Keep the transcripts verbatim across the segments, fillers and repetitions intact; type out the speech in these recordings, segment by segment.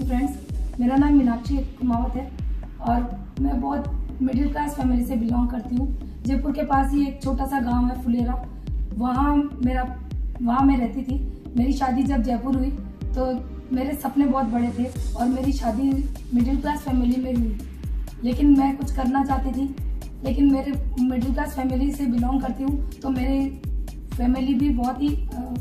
Morning friends, मेरा नाम मीनाक्षी कुमावत है और मैं बहुत मिडिल क्लास फैमिली से बिलोंग करती हूँ। जयपुर के पास ही एक छोटा सा गांव है फुलेरा, वहाँ मेरा वहाँ मैं रहती थी। मेरी शादी जब जयपुर हुई तो मेरे सपने बहुत बड़े थे और मेरी शादी मिडिल क्लास फैमिली में हुई, लेकिन मैं कुछ करना चाहती थी। लेकिन मेरे मिडिल क्लास फैमिली से बिलोंग करती हूँ तो मेरे फैमिली भी बहुत ही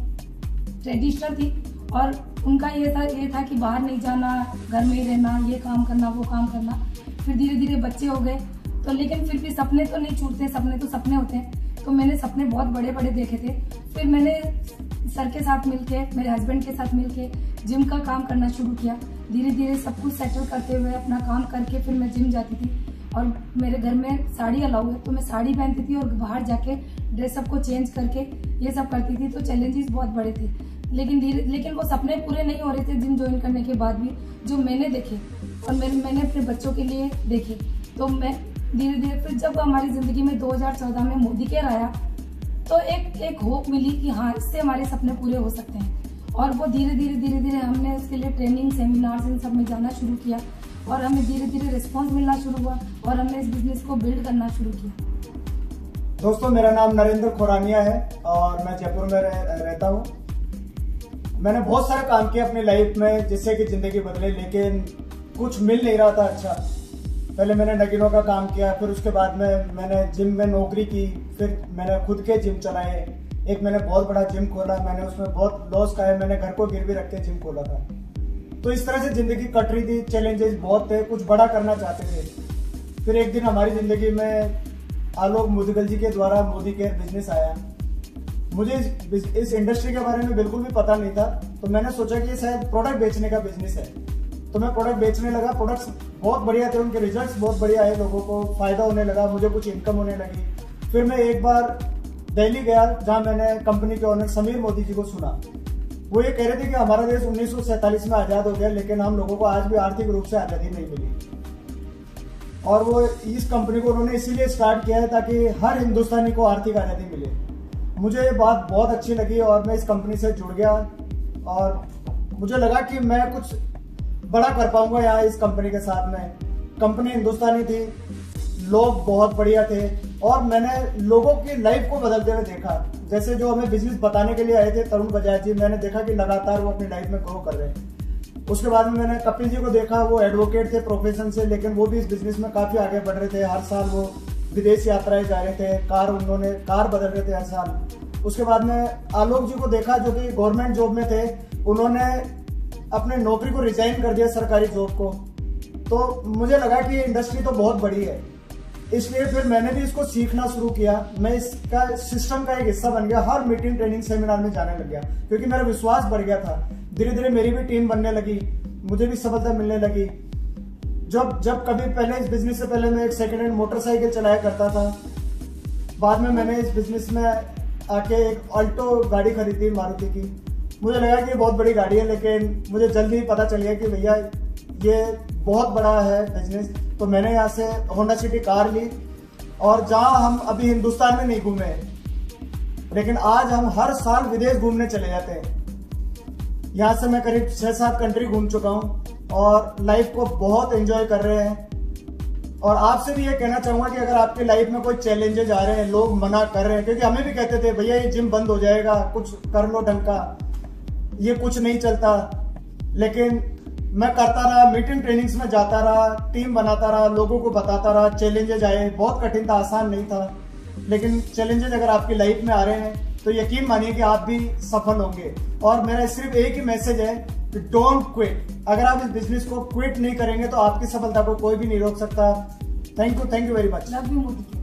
ट्रेडिशनल थी और उनका ये था ये था कि बाहर नहीं जाना, घर में ही रहना, ये काम करना वो काम करना। फिर धीरे धीरे बच्चे हो गए तो लेकिन फिर भी सपने तो नहीं छूटते, सपने तो सपने होते हैं। तो मैंने सपने बहुत बड़े बड़े देखे थे। फिर मैंने सर के साथ मिलके, मेरे हस्बैंड के साथ मिलके जिम का काम करना शुरू किया। धीरे धीरे सब कुछ सेटल करते हुए अपना काम करके फिर मैं जिम जाती थी और मेरे घर में साड़ी अलाउ है तो मैं साड़ी पहनती थी और बाहर जाके ड्रेसअप को चेंज करके ये सब करती थी। तो चैलेंजेस बहुत बड़े थे, लेकिन धीरे लेकिन वो सपने पूरे नहीं हो रहे थे जिम ज्वाइन करने के बाद भी, जो मैंने देखे और मैंने मैंने अपने बच्चों के लिए देखे। तो मैं धीरे धीरे फिर जब हमारी ज़िंदगी में दो हज़ार चौदह में मोदीकेयर आया तो एक एक होप मिली कि हाँ, इससे हमारे सपने पूरे हो सकते हैं। और वो धीरे धीरे धीरे धीरे हमने उसके लिए ट्रेनिंग, सेमिनार्स इन सब में जाना शुरू किया और हमें धीरे धीरे रिस्पॉन्स मिलना शुरू हुआ और हमने इस बिजनेस को बिल्ड करना शुरू किया। दोस्तों, मेरा नाम नरेंद्र खोरानिया है और मैं जयपुर में रह, रहता हूँ। मैंने बहुत सारे काम किए अपनी लाइफ में जिससे कि जिंदगी बदले, लेकिन कुछ मिल नहीं रहा था अच्छा। पहले मैंने नगीनों का काम किया, फिर उसके बाद में मैंने जिम में नौकरी की, फिर मैंने खुद के जिम चलाए। एक मैंने बहुत बड़ा जिम खोला, मैंने उसमें बहुत लॉस खाया, मैंने घर को गिरवी रख के जिम खोला था। तो इस तरह से जिंदगी कट रही थी, चैलेंजेस बहुत थे, कुछ बड़ा करना चाहते थे। फिर एक दिन हमारी जिंदगी में आलोक मुदगल जी के द्वारा मोदीकेयर बिजनेस आया। मुझे इस, इस इंडस्ट्री के बारे में बिल्कुल भी पता नहीं था, तो मैंने सोचा कि ये शायद प्रोडक्ट बेचने का बिजनेस है। तो मैं प्रोडक्ट बेचने लगा। प्रोडक्ट्स बहुत बढ़िया थे, उनके रिजल्ट्स बहुत बढ़िया आए, लोगों को फायदा होने लगा, मुझे कुछ इनकम होने लगी। फिर मैं एक बार दिल्ली गया जहाँ मैंने कंपनी के ओनर समीर मोदी जी को सुना। वो ये कह रहे थे कि हमारा देश उन्नीस सौ सैंतालीस में आज़ाद हो गया, लेकिन हम लोगों को आज भी आर्थिक रूप से आज़ादी नहीं मिली। और वो इस कंपनी को उन्होंने इसीलिए स्टार्ट किया है ताकि हर हिंदुस्तानी को आर्थिक आज़ादी मिले। मुझे ये बात बहुत अच्छी लगी और मैं इस कंपनी से जुड़ गया और मुझे लगा कि मैं कुछ बड़ा कर पाऊंगा यहाँ इस कंपनी के साथ में। कंपनी हिंदुस्तानी थी, लोग बहुत बढ़िया थे और मैंने लोगों की लाइफ को बदलते हुए देखा। जैसे जो हमें बिजनेस बताने के लिए आए थे तरुण बजाज जी, मैंने देखा कि लगातार वो अपनी लाइफ में ग्रो कर रहे हैं। उसके बाद में मैंने कपिल जी को देखा, वो एडवोकेट थे प्रोफेशन से, लेकिन वो भी इस बिजनेस में काफी आगे बढ़ रहे थे। हर साल वो विदेश यात्राएं जा रहे थे, कार उन्होंने कार बदल रहे थे हर साल। उसके बाद में आलोक जी को देखा जो कि गवर्नमेंट जॉब में थे, उन्होंने अपने नौकरी को रिजाइन कर दिया, सरकारी जॉब को। तो मुझे लगा कि ये इंडस्ट्री तो बहुत बड़ी है, इसलिए फिर मैंने भी इसको सीखना शुरू किया। मैं इसका सिस्टम का एक हिस्सा बन गया, हर मीटिंग, ट्रेनिंग, सेमिनार में जाने लग गया क्योंकि मेरा विश्वास बढ़ गया था। धीरे धीरे मेरी भी टीम बनने लगी, मुझे भी सफलता मिलने लगी। जब जब कभी पहले इस बिजनेस से पहले मैं एक सेकेंड हैंड मोटरसाइकिल चलाया करता था। बाद में मैंने इस बिजनेस में आके एक ऑल्टो गाड़ी खरीदी मारुति की। मुझे लगा कि ये बहुत बड़ी गाड़ी है, लेकिन मुझे जल्दी ही पता चल गया कि भैया ये बहुत बड़ा है बिजनेस। तो मैंने यहाँ से होंडा सिटी कार ली और जहाँ हम अभी हिंदुस्तान में नहीं घूमे, लेकिन आज हम हर साल विदेश घूमने चले जाते हैं। यहाँ से मैं करीब छह सात कंट्री घूम चुका हूँ और लाइफ को बहुत एंजॉय कर रहे हैं। और आपसे भी ये कहना चाहूंगा कि अगर आपकी लाइफ में कोई चैलेंजेस आ रहे हैं, लोग मना कर रहे हैं, क्योंकि हमें भी कहते थे भैया ये जिम बंद हो जाएगा, कुछ कर लो ढंग का, ये कुछ नहीं चलता, लेकिन मैं करता रहा, मीटिंग ट्रेनिंग्स में जाता रहा, टीम बनाता रहा, लोगों को बताता रहा। चैलेंजेस आए, बहुत कठिन था, आसान नहीं था, लेकिन चैलेंजेस अगर आपकी लाइफ में आ रहे हैं तो यकीन मानिए कि आप भी सफल होंगे। और मेरा सिर्फ एक ही मैसेज है कि डोंट क्विट। अगर आप इस बिजनेस को क्विट नहीं करेंगे तो आपकी सफलता को कोई भी नहीं रोक सकता। Thank you, thank you very much. Love you Modi.